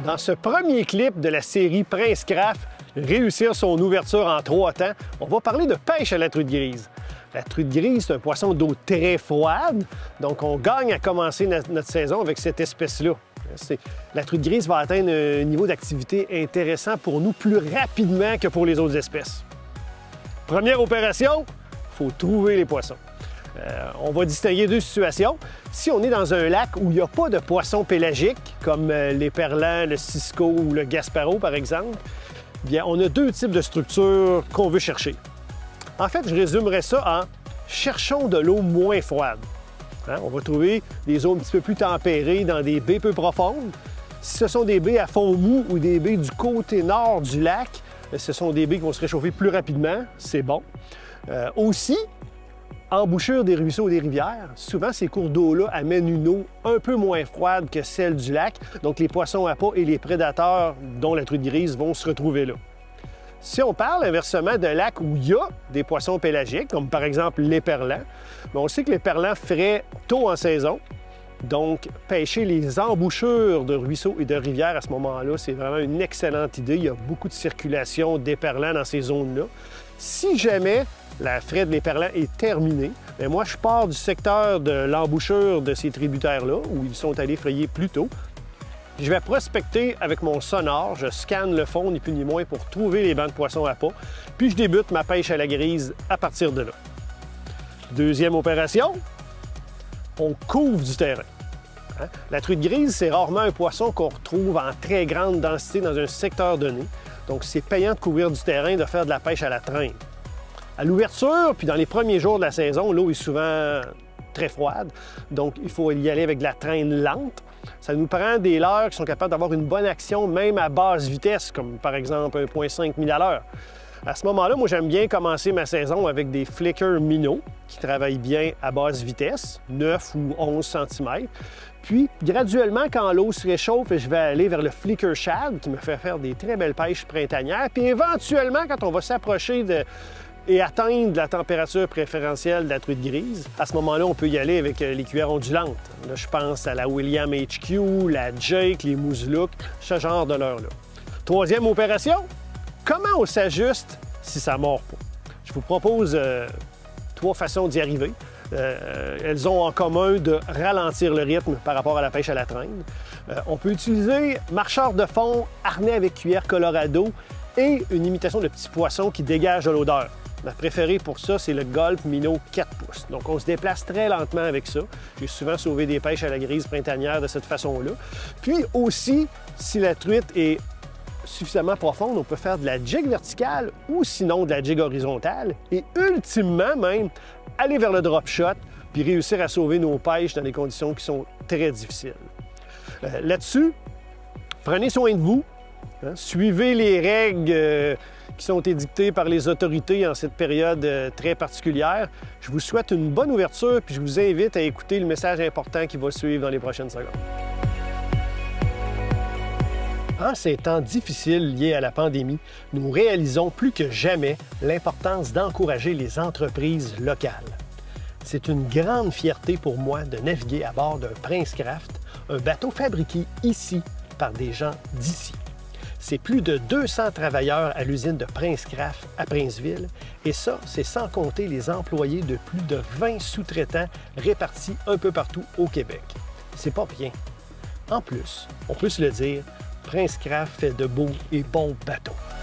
Dans ce premier clip de la série Prince Craft, réussir son ouverture en 3 temps, on va parler de pêche à la truite grise. La truite grise, c'est un poisson d'eau très froide, donc on gagne à commencer notre saison avec cette espèce-là. La truite grise va atteindre un niveau d'activité intéressant pour nous plus rapidement que pour les autres espèces. Première opération, il faut trouver les poissons. On va distinguer 2 situations. Si on est dans un lac où il n'y a pas de poissons pélagiques, comme l'éperlan, le cisco ou le gasparo, par exemple, bien, on a 2 types de structures qu'on veut chercher. En fait, je résumerais ça en cherchons de l'eau moins froide. On va trouver des eaux un petit peu plus tempérées dans des baies peu profondes. Si ce sont des baies à fond mou ou des baies du côté nord du lac, ce sont des baies qui vont se réchauffer plus rapidement, c'est bon. Aussi, embouchure des ruisseaux et des rivières, souvent ces cours d'eau-là amènent une eau un peu moins froide que celle du lac, donc les poissons à pas et les prédateurs, dont la truite grise, vont se retrouver là. Si on parle inversement de lacs où il y a des poissons pélagiques, comme par exemple l'éperlan, on sait que l'éperlan ferait tôt en saison, donc pêcher les embouchures de ruisseaux et de rivières à ce moment-là, c'est vraiment une excellente idée. Il y a beaucoup de circulation d'éperlan dans ces zones-là. Si jamais la fraie de l'éperlan est terminée, bien moi je pars du secteur de l'embouchure de ces tributaires-là, où ils sont allés frayer plus tôt. Je vais prospecter avec mon sonar, je scanne le fond, ni plus ni moins, pour trouver les bancs de poissons à pas, puis je débute ma pêche à la grise à partir de là. Deuxième opération, on couvre du terrain. La truite grise, c'est rarement un poisson qu'on retrouve en très grande densité dans un secteur donné, donc c'est payant de couvrir du terrain, de faire de la pêche à la traîne. À l'ouverture, puis dans les premiers jours de la saison, l'eau est souvent très froide, donc il faut y aller avec de la traîne lente. Ça nous prend des leurres qui sont capables d'avoir une bonne action même à basse vitesse, comme par exemple 1,5 000 à l'heure. À ce moment-là, moi j'aime bien commencer ma saison avec des flickers minots qui travaillent bien à basse vitesse, 9 ou 11 cm. Puis graduellement, quand l'eau se réchauffe, je vais aller vers le flicker shad qui me fait faire des très belles pêches printanières. Puis éventuellement, quand on va s'approcher et atteindre la température préférentielle de la truite grise, à ce moment-là, on peut y aller avec les cuillères ondulantes. Là, je pense à la William HQ, la Jake, les Mouzlouk, ce genre de leurre-là. Troisième opération, comment on s'ajuste si ça ne mord pas? Je vous propose 3 façons d'y arriver. Elles ont en commun de ralentir le rythme par rapport à la pêche à la traîne. On peut utiliser marcheur de fond, harnais avec cuillère Colorado et une imitation de petits poissons qui dégagent de l'odeur. Ma préférée pour ça, c'est le Gulp Minnow 4 pouces. Donc, on se déplace très lentement avec ça. J'ai souvent sauvé des pêches à la grise printanière de cette façon-là. Puis aussi, si la truite est suffisamment profonde, on peut faire de la jig verticale ou sinon de la jig horizontale. Et ultimement même, aller vers le drop shot puis réussir à sauver nos pêches dans des conditions qui sont très difficiles. Là-dessus, prenez soin de vous. Suivez les règles qui sont édictées par les autorités en cette période très particulière. Je vous souhaite une bonne ouverture puis je vous invite à écouter le message important qui va suivre dans les prochaines secondes. En ces temps difficiles liés à la pandémie, nous réalisons plus que jamais l'importance d'encourager les entreprises locales. C'est une grande fierté pour moi de naviguer à bord d'un Prince Craft, un bateau fabriqué ici par des gens d'ici. C'est plus de 200 travailleurs à l'usine de Prince Craft à Princeville, et ça, c'est sans compter les employés de plus de 20 sous-traitants répartis un peu partout au Québec. C'est pas rien. En plus, on peut se le dire, Prince Craft fait de beaux et bons bateaux.